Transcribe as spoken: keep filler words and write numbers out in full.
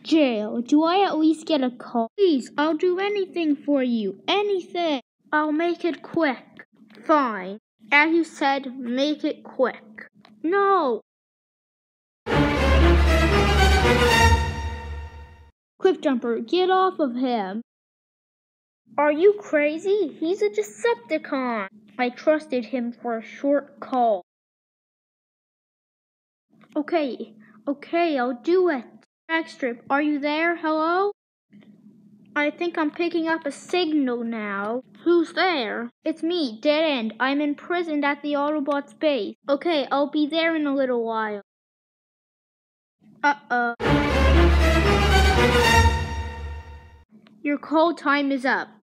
jail. Do I at least get a call? Please, I'll do anything for you. Anything. I'll make it quick. Fine. As you said, make it quick. No! Cliffjumper, get off of him. Are you crazy? He's a Decepticon. I trusted him for a short call. Okay, okay, I'll do it. Dragstrip, are you there? Hello? I think I'm picking up a signal now. Who's there? It's me, Dead End. I'm imprisoned at the Autobot's base. Okay, I'll be there in a little while. Uh-oh. Your call time is up.